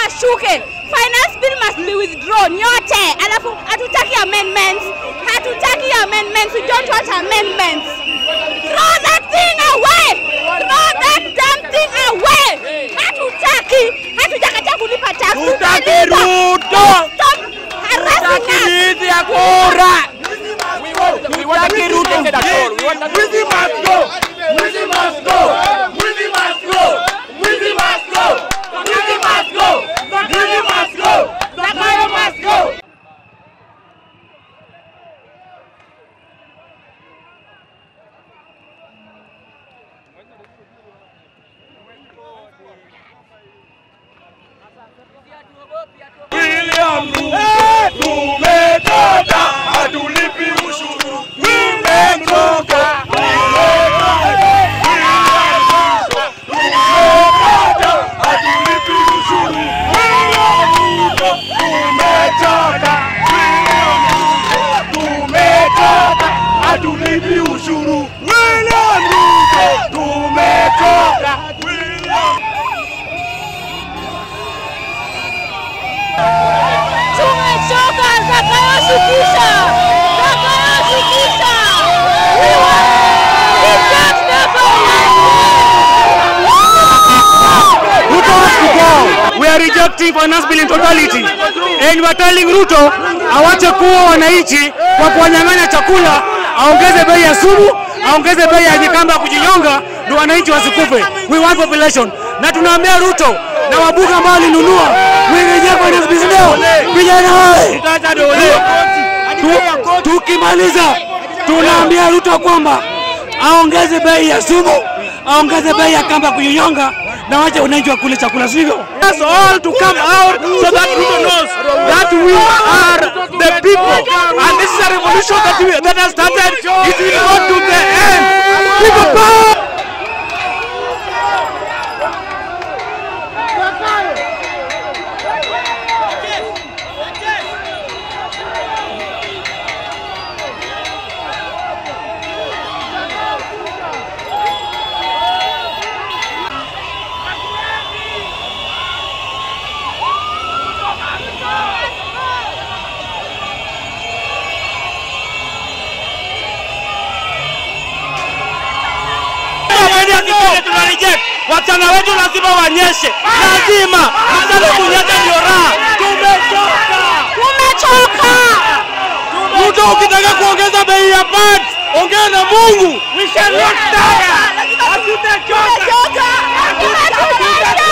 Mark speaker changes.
Speaker 1: ashuke. Finance bill must be withdrawn. Nyote. Alafu hatutaki amendments. Hatutaki amendments. We don't want amendments. Throw that thing away. Throw that damn thing away. Hatutaki. Hatutaki kulipa tax.
Speaker 2: Hatutaki Ruto.
Speaker 1: Stop harassing us.
Speaker 2: We want to Ruto instead of all. Wizzy must go. Wizzy must go. Wizzy must go. Wizzy must go. Wizzy must go. Wizzy must go. Zakayo must go. William Ruto, tumetoka, hatulipi ushuru. Tumetoka, hatulipi ushuru. William Ruto, tumetoka, tumetoka, hatulipi ushuru. William Ruto, tumetoka.
Speaker 1: Tumechoka, Zakayo shukisha. Zakayo shukisha. We want the
Speaker 3: Ruto has to go. We are rejecting finance bill in totality. And we are telling Ruto awache kuwa wananchi kwa kuwanyang'anya chakula, aongeze bei ya sumu, aongeze bei ya kamba kujinyonga ndio wananchi wasikufe. We want population. Na tunaambia Ruto na wabuga ambao walinunua mwingeje finance bill leo. Vijana wale. Tukimaliza tunaambia Ruto kwamba aongeze bei ya sumu, aongeze bei ya kamba kujinyonga na wache wananchi wakule chakula sivyo. That's all to come out so that Ruto knows that we are the people and this is a revolution that has started. It will go to the end. People power. Wachana wetu lazima wanyeshe. Lazima. Msana kunyesha ndio raha. Tumechoka.
Speaker 1: Tumechoka.
Speaker 3: Ruto ukitaka kuongeza bei ya pads, ongea na Mungu.
Speaker 2: We shall not die. Hatutachoka.
Speaker 1: Tumechoka.